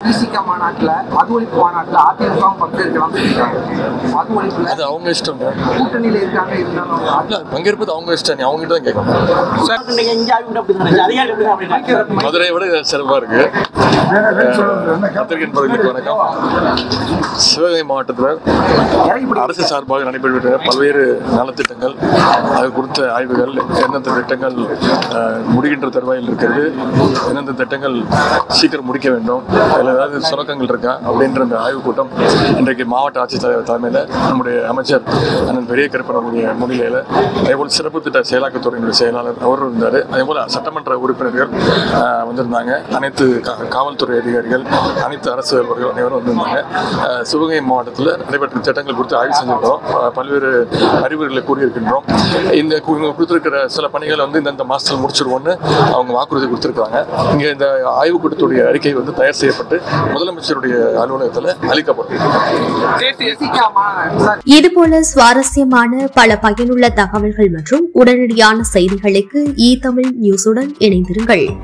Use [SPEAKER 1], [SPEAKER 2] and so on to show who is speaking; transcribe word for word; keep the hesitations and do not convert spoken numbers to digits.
[SPEAKER 1] திமுக மாநாட்டுல மது ஒழிப்பு மாநாட்டுல அதிமுகவும் பங்கேற்கலாம் சொல்லியிருக்காங்க. மது ஒழிப்புல
[SPEAKER 2] அது அவங்க இஷ்டம்.
[SPEAKER 1] கூட்டணியில இருக்காங்க, இருந்தாலும்
[SPEAKER 2] பங்கேற்பது அவங்க இஷ்டம். அவங்க கிட்ட தான் கேட்கணும். மதுரை விட சிறப்பா இருக்கு. பத்திரிகை பகுதிக்கு வணக்கம். சிவகங்கை மாவட்டத்தில் அரசு சார்பாக நடைபெற்ற பல்வேறு நலத்திட்டங்கள், அது குறித்த ஆய்வுகள், எந்தெந்த திட்டங்கள் முடிகின்ற தருவாயில் இருக்கிறது, எந்தெந்த திட்டங்கள் சீக்கிரம் முடிக்க வேண்டும், அதில் ஏதாவது சுரக்கங்கள் இருக்கா அப்படின்ற அந்த ஆய்வுக் கூட்டம் இன்றைக்கு மாவட்ட ஆட்சித்தலைவர் தலைமையில் நம்முடைய அமைச்சர் அண்ணன் பெரிய கருப்பனுடைய முன்னிலையில், அதேபோல் சிறப்பு திட்ட செயலாக்கத்துறையினுடைய செயலாளர் அவர் இருந்தார். அதேபோல் சட்டமன்ற உறுப்பினர்கள் வந்திருந்தாங்க. அனைத்து காவல்துறை அதிகாரிகள், அனைத்து அரசு அலுவலர்கள் அனைவரும் வந்திருந்தாங்க. சிவகங்கை மாவட்டத்தில் நடைபெற்ற திட்டங்கள் குறித்து ஆய்வு செஞ்சிருக்கிறோம். பல்வேறு அறிவுரைகளை கூறியிருக்கின்றோம். இந்த கொடுத்திருக்கிற சில பணிகளை வந்து இந்த மாசத்தில் முடிச்சிருவோம்னு அவங்க வாக்குறுதி கொடுத்திருக்காங்க. இங்கே இந்த ஆய்வுக் கூட்டத்துடைய அறிக்கை வந்து தயார் செய்யப்பட்டு முதலமைச்சருடைய அலுவலகத்தில் அளிக்கப்படும்.
[SPEAKER 3] இதுபோல சுவாரஸ்யமான பல பயனுள்ள தகவல்கள் மற்றும் உடனடியான செய்திகளுக்கு இ தமிழ் நியூஸுடன் இணைந்திருங்கள்.